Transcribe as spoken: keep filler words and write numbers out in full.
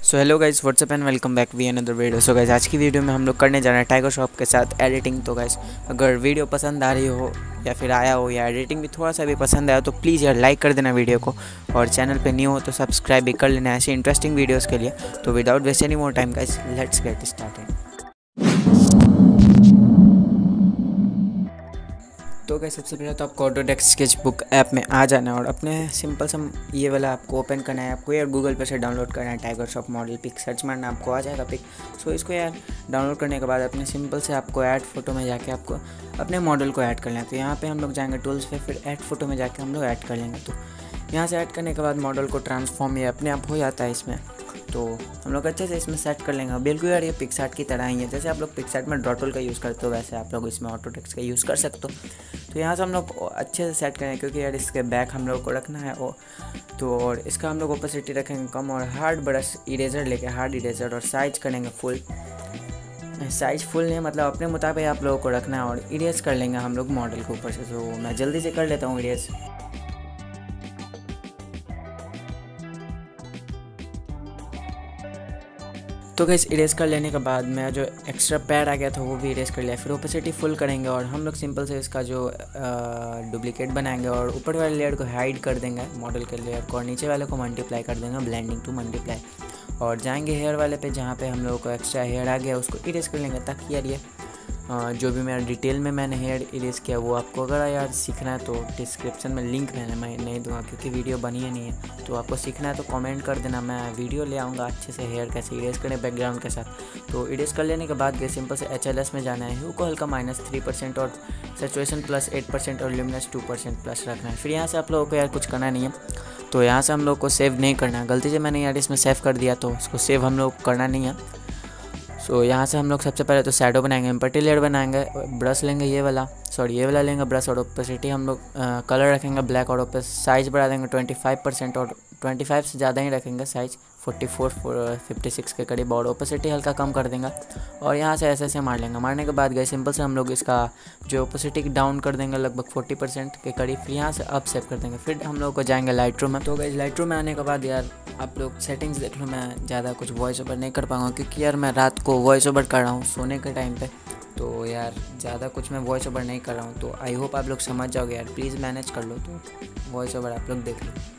So hello guys, what's up and welcome back we another video. So guys, आज की video में हम लोग करने जा रहे हैं टाइगर श्रॉफ के साथ एडिटिंग। तो गाइस, अगर वीडियो पसंद आ रही हो या फिर आया हो या एडिटिंग भी थोड़ा सा भी पसंद आया तो प्लीज़ यार लाइक कर देना वीडियो को, और चैनल पे न्यू हो तो सब्सक्राइब भी कर लेना ऐसी इंटरेस्टिंग वीडियोज़ के लिए। तो without waste any more time guys, let's get started. तो गाइस, सबसे पहले तो आपको ऑटोडेस्क स्केचबुक ऐप में आ जाना है और अपने सिंपल सा ये वाला आपको ओपन करना है। आपको यार गूगल पर से डाउनलोड करना है Tiger Shroff model pic, search मारना आपको आ जाएगा पिक। सो इसको यार डाउनलोड करने के बाद अपने सिंपल से आपको ऐड फोटो में जाके आपको अपने मॉडल को ऐड करना है। तो यहाँ पे हम लोग जाएंगे टूल्स पे, फिर ऐड फोटो में जाके हम लोग ऐड कर लेंगे। तो यहाँ से ऐड करने के बाद मॉडल को ट्रांसफॉर्म ये अपने आप हो जाता है इसमें। तो हम लोग अच्छे से इसमें सेट कर लेंगे। बिल्कुल यार ये पिक्सआर्ट की तरह ही है, जैसे आप लोग पिक्सआर्ट में डॉट टूल का यूज़ करते हो वैसे आप लोग इसमें ऑटोडेस्क का यूज़ कर सकते हो। तो यहाँ से हम लोग अच्छे से सेट करेंगे, क्योंकि यार इसके बैक हम लोग को रखना है और तो और इसका हम लोग ओपेसिटी रखेंगे कम, और हार्ड ब्रश इरेजर लेके हार्ड इरेजर और साइज करेंगे फुल। साइज फुल नहीं मतलब अपने मुताबिक आप लोगों को रखना है, और इरेज कर लेंगे हम लोग मॉडल के ऊपर से। तो मैं जल्दी से कर लेता हूँ इरेज। तो गैस, इरेज कर लेने के बाद मैं जो एक्स्ट्रा पैड आ गया था वो भी इरेज कर लिया। फिर ओपेसिटी फुल करेंगे और हम लोग सिंपल से इसका जो डुप्लीकेट बनाएंगे और ऊपर वाले लेयर को हाइड कर देंगे मॉडल के लेयर को, और नीचे वाले को मल्टीप्लाई कर देंगे ब्लेंडिंग टू मल्टीप्लाई, और जाएंगे हेयर वाले पे जहाँ पे हम लोगों को एक्स्ट्रा हेयर आ गया उसको इरेज कर लेंगे, ताकि यार ये जो भी मेरा डिटेल में मैंने हेयर इरेज किया वो आपको अगर यार सीखना है तो डिस्क्रिप्शन में लिंक मैंने मैं नहीं दूंगा, क्योंकि वीडियो बनी है नहीं है। तो आपको सीखना है तो कमेंट कर देना, मैं वीडियो ले आऊँगा अच्छे से हेयर कैसे इरेज करें बैकग्राउंड के साथ। तो इरेज कर लेने के बाद ये सिंपल से एच एल एस में जाना है, ह्यू को हल्का माइनस थ्री परसेंट और सैचुरेशन प्लस एट परसेंट और ल्यूमिनेंस टू परसेंट प्लस रखना है। फिर यहाँ से आप लोगों को यार कुछ करना नहीं है, तो यहाँ से हम लोग को सेव नहीं करना है। गलती से मैंने यार इसमें सेव कर दिया तो इसको सेव हम लोग करना नहीं है। सो so, यहाँ से हम लोग सबसे पहले तो शैडो बनाएंगे, एम्पटी लेयर बनाएंगे, ब्रश लेंगे ये वाला सॉरी ये वाला लेंगे ब्रश, और ओपेसिटी हम लोग कलर रखेंगे ब्लैक, और ओपेस साइज़ बढ़ा देंगे ट्वेंटी फाइव परसेंट, और ट्वेंटी फाइव से ज़्यादा ही रखेंगे size forty four fifty six के करीब, और ओपेसिटी हल्का कम कर देंगे। और यहाँ से ऐसे ऐसे मार लेंगे। मारने के बाद गए सिंपल से हम लोग इसका जो ओपेसिटी डाउन कर देंगे लगभग फोर्टी परसेंट के करीब। फिर यहाँ से अप सेव कर देंगे। फिर हम लोग को जाएंगे लाइट रूम में। तो गए लाइट रूम में आने के बाद यार आप लोग सेटिंग्स देख लो, मैं ज़्यादा कुछ वॉइस ओवर नहीं कर पाऊँगा, क्योंकि यार मैं रात को वॉइस ओवर कर रहा हूँ सोने के टाइम पे। तो यार ज़्यादा कुछ मैं वॉइस ओवर नहीं कर रहा हूँ, तो आई होप आप लोग समझ जाओगे यार, प्लीज़ मैनेज कर लो। तो वॉइस ओवर आप लोग देख लो।